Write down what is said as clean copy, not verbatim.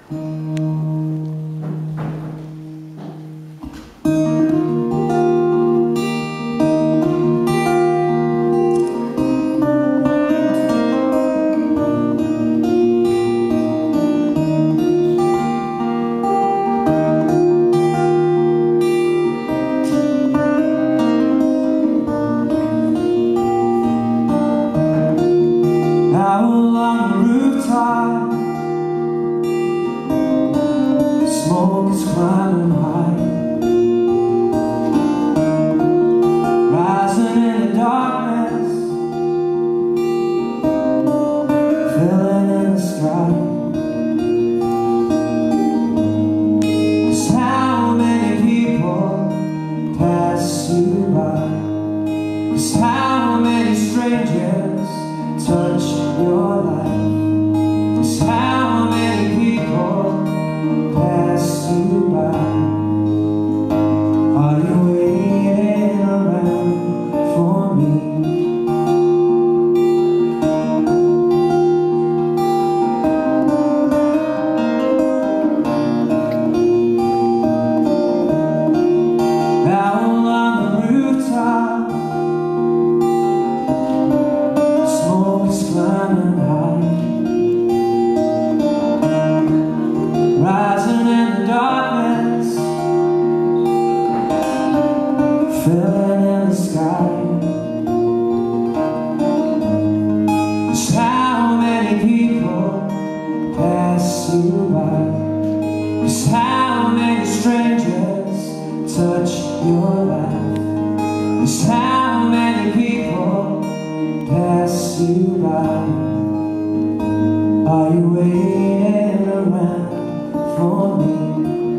Smoke is climbing high, rising in the darkness, filling in the sky. 'Cause how many people pass you by? 'Cause how many strangers touch your life? 'Cause how many people pass you by? Are you waiting around for me? Out on the rooftop, smoke is climbing high, rising in the darkness, filling in the sky. 'Cause how many people pass you by? 'Cause how many strangers touch your life? 'Cause how many people pass you by? Are you waiting around for me?